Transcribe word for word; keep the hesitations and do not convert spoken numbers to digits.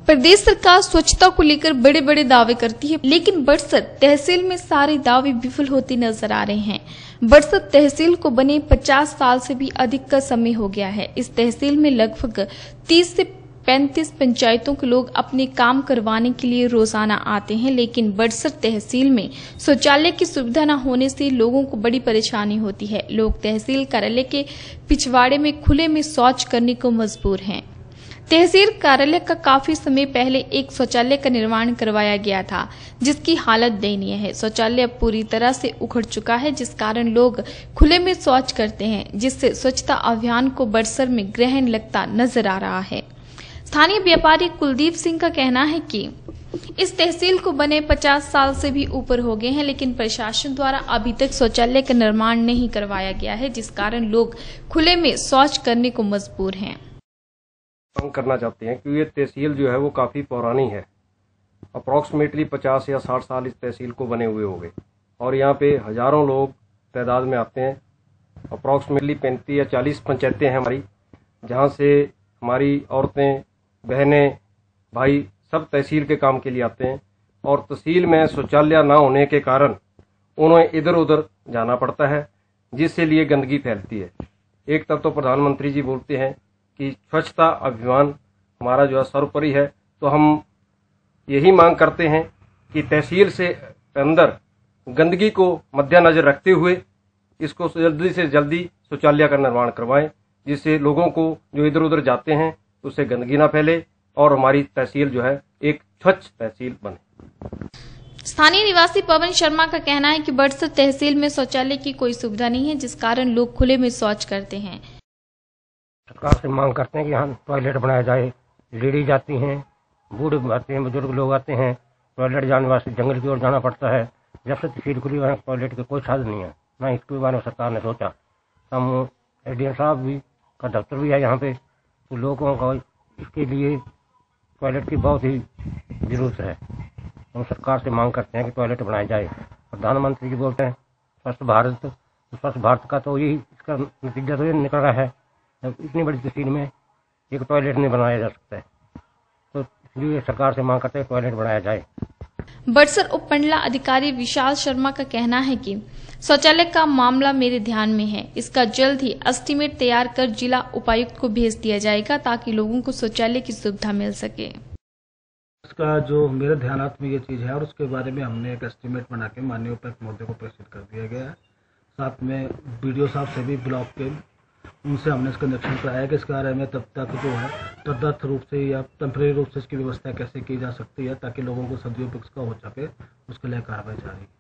प्रदेश सरकार स्वच्छता को लेकर बड़े बड़े दावे करती है, लेकिन बड़सर तहसील में सारे दावे विफल होते नजर आ रहे हैं। बड़सर तहसील को बने पचास साल से भी अधिक का समय हो गया है। इस तहसील में लगभग तीस से पैंतीस पंचायतों के लोग अपने काम करवाने के लिए रोजाना आते हैं, लेकिन बड़सर तहसील में शौचालय की सुविधा न होने से लोगों को बड़ी परेशानी होती है। लोग तहसील कार्यालय के पिछवाड़े में खुले में शौच करने को मजबूर हैं। तहसील कार्यालय का काफी समय पहले एक शौचालय का निर्माण करवाया गया था, जिसकी हालत दयनीय है। शौचालय अब पूरी तरह से उखड़ चुका है, जिस कारण लोग खुले में शौच करते हैं, जिससे स्वच्छता अभियान को बड़सर में ग्रहण लगता नजर आ रहा है। स्थानीय व्यापारी कुलदीप सिंह का कहना है कि इस तहसील को बने पचास साल से भी ऊपर हो गए हैं, लेकिन प्रशासन द्वारा अभी तक शौचालय का निर्माण नहीं करवाया गया है, जिस कारण लोग खुले में शौच करने को मजबूर हैं। मांग करना चाहते हैं कि ये तहसील जो है वो काफ़ी पुरानी है। अप्रॉक्सीमेटली पचास या साठ साल इस तहसील को बने हुए हो गए और यहाँ पे हजारों लोग तादाद में आते हैं। अप्रॉक्सीमेटली पैंतीस या चालीस पंचायतें हैं हमारी, जहाँ से हमारी औरतें, बहनें, भाई सब तहसील के काम के लिए आते हैं और तहसील में शौचालय ना होने के कारण उन्हें इधर उधर जाना पड़ता है, जिससे लिए गंदगी फैलती है। एक तरफ तो प्रधानमंत्री जी बोलते हैं कि स्वच्छता अभियान हमारा जो है सर्वोपरि है, तो हम यही मांग करते हैं कि तहसील से अंदर गंदगी को मद्देनजर रखते हुए इसको जल्दी से जल्दी शौचालय का निर्माण करवाएं, जिससे लोगों को जो इधर उधर जाते हैं उससे गंदगी ना फैले और हमारी तहसील जो है एक स्वच्छ तहसील बने। स्थानीय निवासी पवन शर्मा का कहना है कि बड़सर तहसील में शौचालय की कोई सुविधा नहीं है, जिस कारण लोग खुले में शौच करते हैं। सरकार से मांग करते हैं कि यहाँ टॉयलेट बनाया जाए। लेडीज आती हैं, बूढ़े आते हैं, बुजुर्ग लोग आते हैं, टॉयलेट जाने वास्ते जंगल की ओर जाना पड़ता है। जब से तहसील खुली है टॉयलेट के कोई साधन नहीं है, ना इसके बारे में सरकार ने सोचा। हम एडीएम साहब भी का दफ्तर भी है यहाँ पे, तो लोगों को इसके लिए टॉयलेट की बहुत ही जरूरत है। हम सरकार से मांग करते हैं कि टॉयलेट बनाया जाए। प्रधानमंत्री जी बोलते हैं स्वच्छ भारत, स्वच्छ भारत का तो यही इसका नतीजा तो ये निकल रहा है। इतनी बड़ी तहसील में एक टॉयलेट नहीं बनाया जा सकता है, तो इसलिए सरकार से मांग करते हैं टॉयलेट बनाया जाए। बड़सर उप मंडला अधिकारी विशाल शर्मा का कहना है कि शौचालय का मामला मेरे ध्यान में है। इसका जल्द ही एस्टीमेट तैयार कर जिला उपायुक्त को भेज दिया जाएगा, ताकि लोगों को शौचालय की सुविधा मिल सके। इसका जो मेरे ध्यान में ये चीज है और उसके बारे में हमने एक एस्टीमेट बना के माननीय उपायुक्त महोदय को प्रेषित कर दिया गया है। साथ में बीडीओ साहब से भी ब्लॉक के उनसे हमने इसका निरीक्षण कराया कि इसके बारे में तब तक जो है तदर्थ रूप से या टेम्परेरी रूप से इसकी व्यवस्था कैसे की जा सकती है, ताकि लोगों को सदुपयोग इसका हो सके, उसके लिए कार्रवाई जारी।